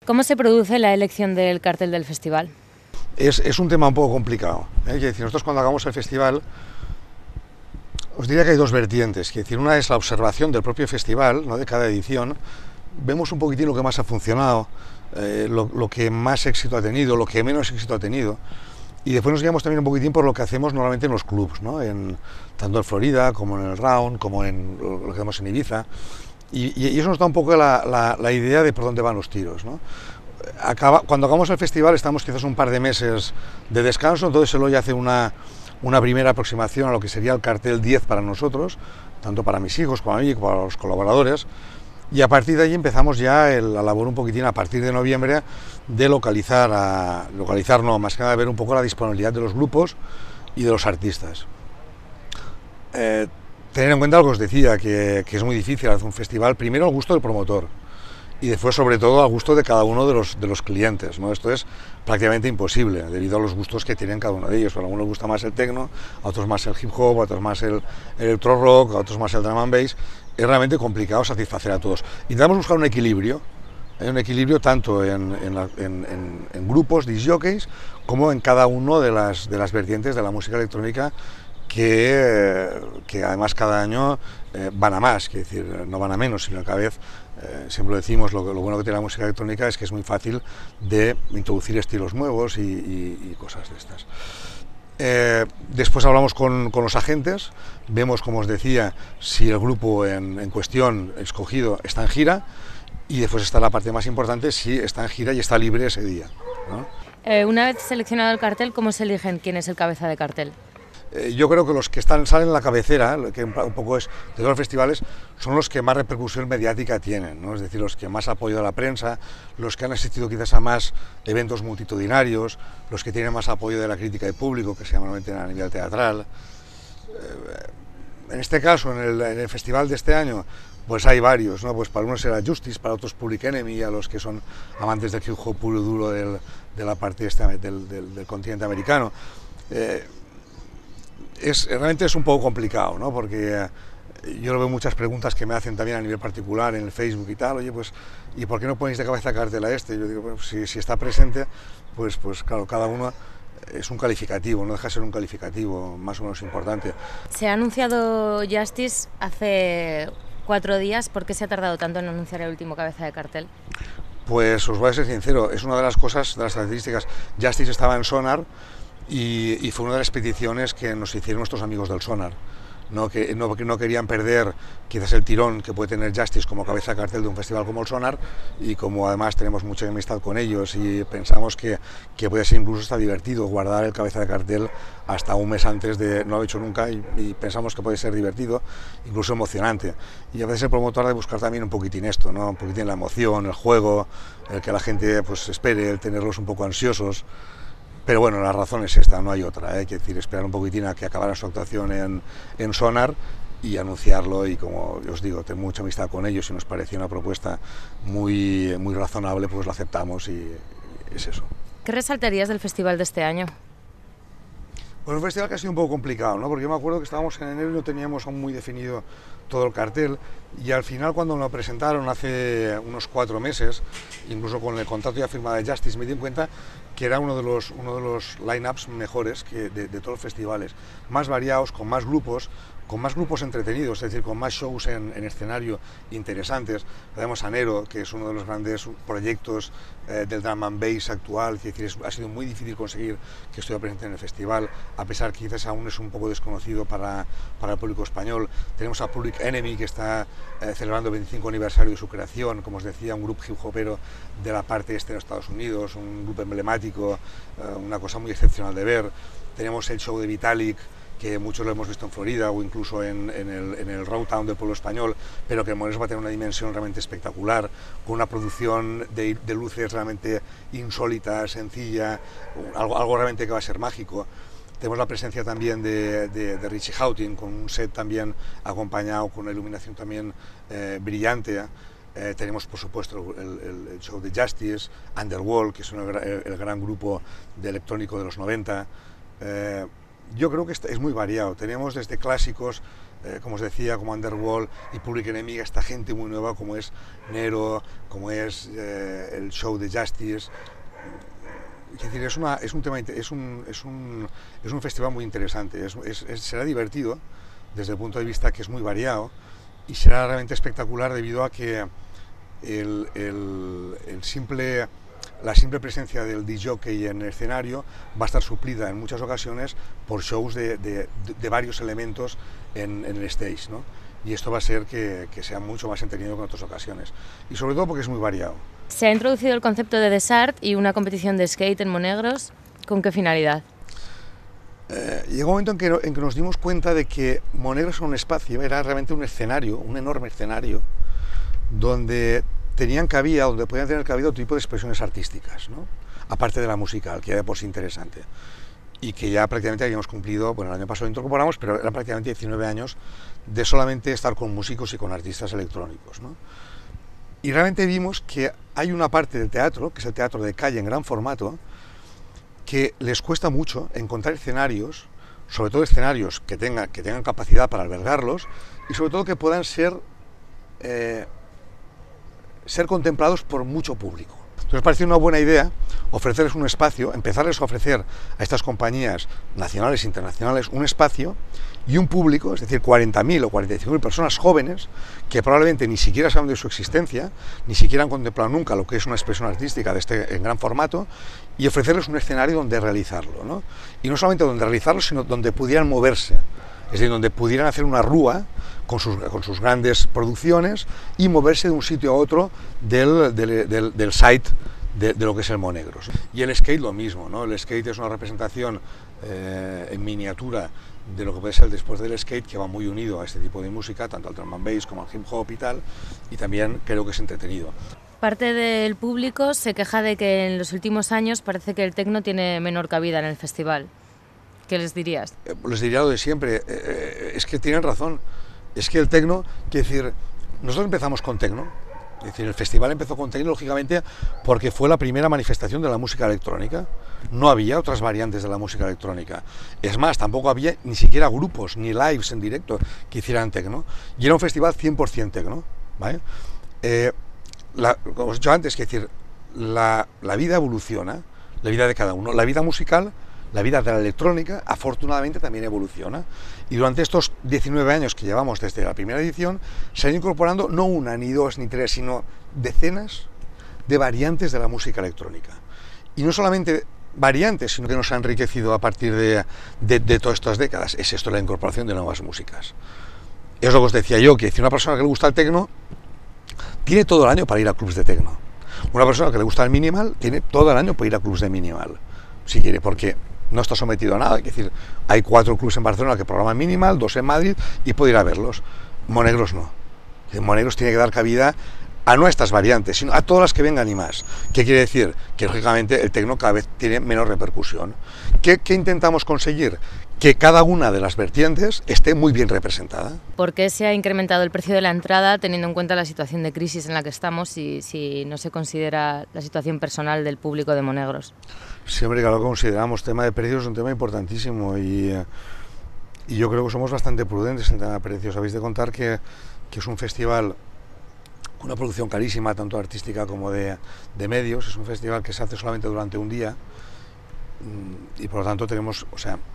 ¿Cómo se produce la elección del cartel del festival? Es un tema un poco complicado. Es decir, nosotros cuando hagamos el festival, os diría que hay dos vertientes. Es decir, una es la observación del propio festival, ¿no?, de cada edición. Vemos un poquitín lo que más ha funcionado, lo que más éxito ha tenido, lo que menos éxito ha tenido. Y después nos guiamos también un poquitín por lo que hacemos normalmente en los clubs, ¿no?, tanto en Florida como en el Round, como en lo que hacemos en Ibiza. Y eso nos da un poco la idea de por dónde van los tiros, ¿no? Cuando acabamos el festival estamos quizás un par de meses de descanso, entonces Eloy hace una primera aproximación a lo que sería el cartel 10 para nosotros, tanto para mis hijos como a mí, como para los colaboradores, y a partir de ahí empezamos ya la labor un poquitín a partir de noviembre de localizar no, más que nada ver un poco la disponibilidad de los grupos y de los artistas. Tener en cuenta lo que os decía, que es muy difícil hacer un festival, primero al gusto del promotor, y después sobre todo al gusto de cada uno de los clientes, ¿no? Esto es prácticamente imposible debido a los gustos que tienen cada uno de ellos. A algunos les gusta más el techno, a otros más el hip hop, a otros más el electro rock, a otros más el drum and bass. Es realmente complicado satisfacer a todos. Intentamos buscar un equilibrio tanto en grupos, disc jockeys, como en cada uno de las vertientes de la música electrónica que además cada año van a más, es decir, no van a menos, sino que cada vez, siempre lo decimos, lo bueno que tiene la música electrónica es que es muy fácil de introducir estilos nuevos y cosas de estas. Después hablamos con los agentes, vemos, como os decía, si el grupo en cuestión escogido está en gira, y después está la parte más importante, si está en gira y está libre ese día, ¿no? Una vez seleccionado el cartel, ¿cómo se eligen quién es el cabeza de cartel? Yo creo que los que salen en la cabecera, que un poco es de todos los festivales, son los que más repercusión mediática tienen, ¿no? Es decir, los que más apoyo de la prensa, los que han asistido quizás a más eventos multitudinarios, los que tienen más apoyo de la crítica y público, que se llama normalmente a nivel teatral. En este caso, en el festival de este año, pues hay varios, ¿no? Pues para unos será Justice, para otros Public Enemy, a los que son amantes del hip hop puro y duro de la parte del continente americano. Realmente es un poco complicado, ¿no? Porque yo veo muchas preguntas que me hacen también a nivel particular en el Facebook y tal. Oye, pues, ¿y por qué no ponéis de cabeza de cartel a este? Yo digo, bueno, si está presente, pues claro, cada uno es un calificativo, no deja de ser un calificativo más o menos importante. Se ha anunciado Justice hace 4 días. ¿Por qué se ha tardado tanto en anunciar el último cabeza de cartel? Pues os voy a ser sincero, es una de las cosas, de las características. Justice estaba en Sonar, y fue una de las peticiones que nos hicieron nuestros amigos del Sonar, ¿no? Que no querían perder quizás el tirón que puede tener Justice como cabeza de cartel de un festival como el Sonar, y como además tenemos mucha amistad con ellos y pensamos que puede ser incluso hasta divertido guardar el cabeza de cartel hasta un mes antes de, no lo he hecho nunca, y pensamos que puede ser divertido, incluso emocionante. Y a veces el promotor ha de buscar también un poquitín esto, ¿no? Un poquitín la emoción, el juego, el que la gente pues espere, el tenerlos un poco ansiosos. Pero bueno, la razón es esta, no hay otra, hay que decir, esperar un poquitín a que acabara su actuación en Sonar y anunciarlo, y como os digo, tengo mucha amistad con ellos y nos parecía una propuesta muy razonable, pues lo aceptamos y es eso. ¿Qué resaltarías del festival de este año? Pues un festival que ha sido un poco complicado, ¿no? Porque yo me acuerdo que estábamos en enero y no teníamos aún muy definido todo el cartel, y al final cuando me lo presentaron hace unos 4 meses, incluso con el contrato ya firmado de Justice, me di cuenta que era uno de los line-ups mejores de todos los festivales, más variados, con más grupos entretenidos, es decir, con más shows en escenario interesantes. Tenemos a Nero, que es uno de los grandes proyectos del drum and bass actual, es decir, ha sido muy difícil conseguir que estuviera presente en el festival, a pesar que quizás aún es un poco desconocido para el público español. Tenemos a Public Enemy, que está celebrando el 25 aniversario de su creación, como os decía, un grupo hip hopero de la parte este de Estados Unidos, un grupo emblemático, una cosa muy excepcional de ver. Tenemos el show de Vitalik, que muchos lo hemos visto en Florida o incluso en el Road Town del pueblo español, pero que en Morelos va a tener una dimensión realmente espectacular, con una producción de luces realmente insólita, sencilla, algo realmente que va a ser mágico. Tenemos la presencia también de Richie Houghton, con un set también acompañado con una iluminación también brillante. Tenemos, por supuesto, el show de Justice, Underworld, que es el gran grupo de electrónico de los 90. Yo creo que es muy variado. Tenemos desde clásicos como os decía, como Underworld y Public Enemy, esta gente muy nueva como es Nero, como es el show de Justice. Es decir, es un festival muy interesante, será divertido desde el punto de vista que es muy variado y será realmente espectacular debido a que la simple presencia del DJ en el escenario va a estar suplida en muchas ocasiones por shows de varios elementos en el stage, ¿no? Y esto va a ser que sea mucho más entretenido que en otras ocasiones. Y sobre todo porque es muy variado. Se ha introducido el concepto de Desart y una competición de skate en Monegros. ¿Con qué finalidad? Llegó un momento en que nos dimos cuenta de que Monegros era un espacio, era realmente un escenario, un enorme escenario, donde podían tener cabida otro tipo de expresiones artísticas, ¿no? Aparte de la musical, que era de por sí interesante. Y que ya prácticamente habíamos cumplido, bueno, el año pasado lo incorporamos, pero eran prácticamente 19 años de solamente estar con músicos y con artistas electrónicos, ¿no? Y realmente vimos que hay una parte del teatro, que es el teatro de calle en gran formato, que les cuesta mucho encontrar escenarios, sobre todo escenarios que tengan capacidad para albergarlos y sobre todo que puedan ser contemplados por mucho público. Entonces pareció una buena idea ofrecerles un espacio, empezarles a ofrecer a estas compañías nacionales e internacionales un espacio y un público, es decir, 40.000 o 45.000 personas jóvenes que probablemente ni siquiera saben de su existencia, ni siquiera han contemplado nunca lo que es una expresión artística de en gran formato, y ofrecerles un escenario donde realizarlo, ¿no? Y no solamente donde realizarlo, sino donde pudieran moverse, es decir, donde pudieran hacer una rúa con sus grandes producciones y moverse de un sitio a otro del site de lo que es el Monegros. Y el skate lo mismo, ¿no? El skate es una representación en miniatura de lo que puede ser el después del skate, que va muy unido a este tipo de música, tanto al drum and bass como al hip hop y tal, y también creo que es entretenido. Parte del público se queja de que en los últimos años parece que el techno tiene menor cabida en el festival. ¿Qué les dirías? Les diría lo de siempre, es que tienen razón, es que el techno, quiero decir, nosotros empezamos con techno, es decir, el festival empezó con techno, lógicamente, porque fue la primera manifestación de la música electrónica. No había otras variantes de la música electrónica. Es más, tampoco había ni siquiera grupos, ni lives en directo que hicieran techno. Y era un festival 100% techno, ¿vale? Como os he dicho antes, es decir, la vida evoluciona, la vida de cada uno. La vida musical, la vida de la electrónica, afortunadamente también evoluciona. Y durante estos 19 años que llevamos desde la primera edición, se han ido incorporando no una, ni dos, ni tres, sino decenas de variantes de la música electrónica. Y no solamente variantes, sino que nos ha enriquecido a partir de todas estas décadas. Es esto, la incorporación de nuevas músicas. Es lo que os decía yo, que si una persona que le gusta el techno tiene todo el año para ir a clubs de techno. Una persona que le gusta el minimal tiene todo el año para ir a clubs de minimal, si quiere, porque no está sometido a nada. Es decir, hay 4 clubs en Barcelona que programan minimal, 2 en Madrid, y puede ir a verlos. Monegros no. Monegros tiene que dar cabida a no estas variantes, sino a todas las que vengan y más. ¿Qué quiere decir? Que lógicamente el techno cada vez tiene menos repercusión. ¿Qué intentamos conseguir? Que cada una de las vertientes esté muy bien representada. ¿Por qué se ha incrementado el precio de la entrada teniendo en cuenta la situación de crisis en la que estamos y si no se considera la situación personal del público de Monegros? Siempre que lo consideramos, tema de precios es un tema importantísimo y yo creo que somos bastante prudentes en tema de precios. Habéis de contar que es un festival con una producción carísima, tanto artística como de medios. Es un festival que se hace solamente durante un día y por lo tanto tenemos, o sea,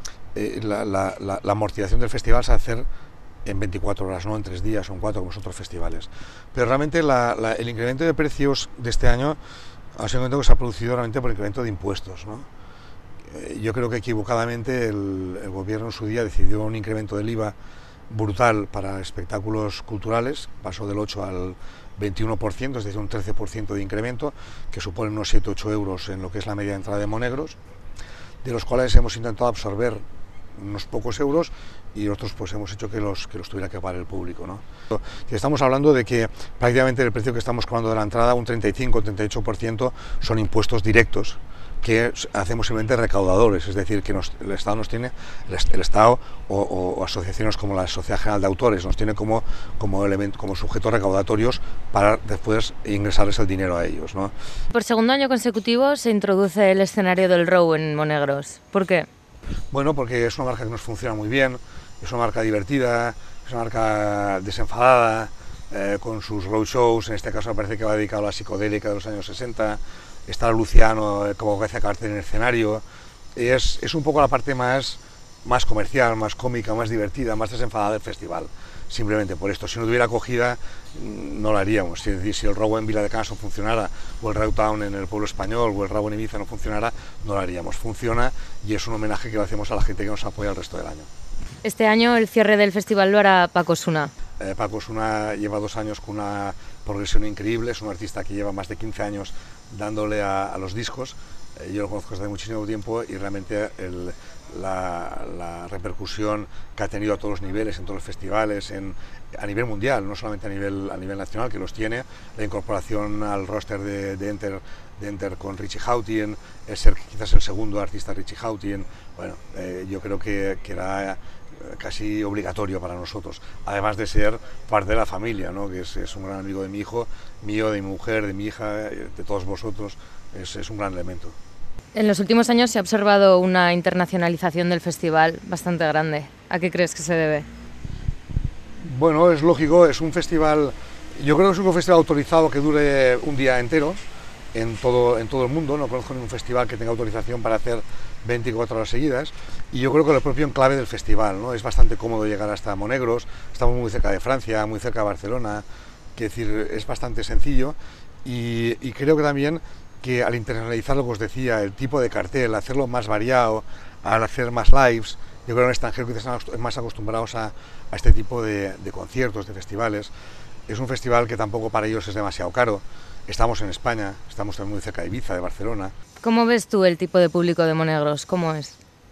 la amortización del festival se va a hacer en 24 horas, no en 3 días o en 4 como los otros festivales. Pero realmente el incremento de precios de este año ha sido un incremento que se ha producido realmente por incremento de impuestos, ¿no? Yo creo que equivocadamente el gobierno en su día decidió un incremento del IVA brutal para espectáculos culturales, pasó del 8 al 21%, es decir, un 13% de incremento, que supone unos 7-8 euros en lo que es la media de entrada de Monegros, de los cuales hemos intentado absorber unos pocos euros y nosotros pues hemos hecho que los tuviera que pagar el público, ¿no? Estamos hablando de que prácticamente el precio que estamos cobrando de la entrada, un 35-38% son impuestos directos que hacemos simplemente recaudadores, es decir, que el Estado nos tiene, el Estado o asociaciones como la Sociedad General de Autores nos tiene como sujetos recaudatorios para después ingresarles el dinero a ellos, ¿no? Por segundo año consecutivo se introduce el escenario del Row en Monegros. ¿Por qué? Bueno, porque es una marca que nos funciona muy bien, es una marca divertida, es una marca desenfadada, con sus roadshows. En este caso me parece que va dedicado a la psicodélica de los años 60, está Luciano como cabeza de cartel en el escenario, es un poco la parte más comercial, más cómica, más divertida, más desenfadada del festival. Simplemente por esto, si no tuviera acogida no lo haríamos. Es decir, si el Robo en Vila de Cans no funcionara, o el Rowtown en el pueblo español, o el Rabo en Ibiza no funcionara, no lo haríamos. Funciona y es un homenaje que le hacemos a la gente que nos apoya el resto del año. Este año el cierre del festival lo hará Paco Osuna. Paco Osuna lleva 2 años con una progresión increíble, es un artista que lleva más de 15 años dándole a los discos. Yo lo conozco desde muchísimo tiempo y realmente la repercusión que ha tenido a todos los niveles, en todos los festivales, a nivel mundial, no solamente a nivel nacional, que los tiene, la incorporación al roster de Enter con Richie Hawtin, el ser quizás el segundo artista Richie Hawtin, bueno, yo creo que era casi obligatorio para nosotros, además de ser parte de la familia, ¿no? Que es un gran amigo de mi hijo, mío, de mi mujer, de mi hija, de todos vosotros, es un gran elemento. En los últimos años se ha observado una internacionalización del festival bastante grande. ¿A qué crees que se debe? Bueno, es lógico, es un festival, yo creo que es un festival autorizado que dure un día entero en todo el mundo. No conozco ningún festival que tenga autorización para hacer 24 horas seguidas, y yo creo que el propio enclave del festival, ¿no? Es bastante cómodo llegar hasta Monegros, estamos muy cerca de Francia, muy cerca de Barcelona, quiero decir, es bastante sencillo, y creo que también que al internacionalizar lo que os decía, el tipo de cartel, hacerlo más variado, al hacer más lives, yo creo que en el extranjero que están más acostumbrados a este tipo de conciertos, de festivales. Es un festival que tampoco para ellos es demasiado caro. Estamos en España, estamos también muy cerca de Ibiza, de Barcelona. ¿Cómo ves tú el tipo de público de Monegros? ¿Cómo es?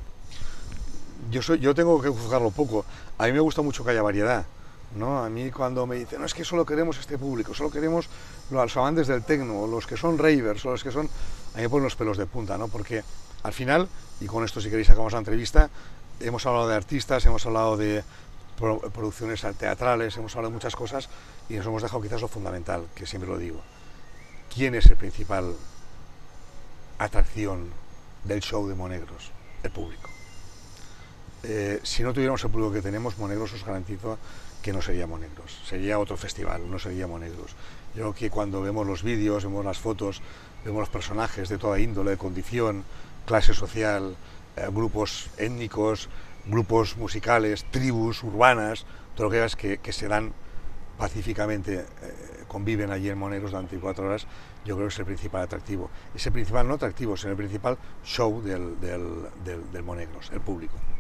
Yo tengo que juzgarlo poco. A mí me gusta mucho que haya variedad, ¿no? A mí cuando me dicen, no, es que solo queremos este público, solo queremos los amantes del techno, los que son ravers, o los que son... A mí me ponen los pelos de punta, ¿no? Porque al final, y con esto si queréis acabamos la entrevista, hemos hablado de artistas, hemos hablado de producciones teatrales, hemos hablado de muchas cosas y nos hemos dejado quizás lo fundamental, que siempre lo digo. ¿Quién es el principal atracción del show de Monegros? El público. Si no tuviéramos el público que tenemos, Monegros os garantizo que no sería Monegros, sería otro festival, no sería Monegros. Yo creo que cuando vemos los vídeos, vemos las fotos, vemos los personajes de toda índole, de condición, clase social, grupos étnicos, grupos musicales, tribus urbanas, todo lo que veas que se dan pacíficamente, conviven allí en Monegros durante 24 horas, yo creo que es el principal atractivo. Es el principal no atractivo, sino el principal show del Monegros, el público.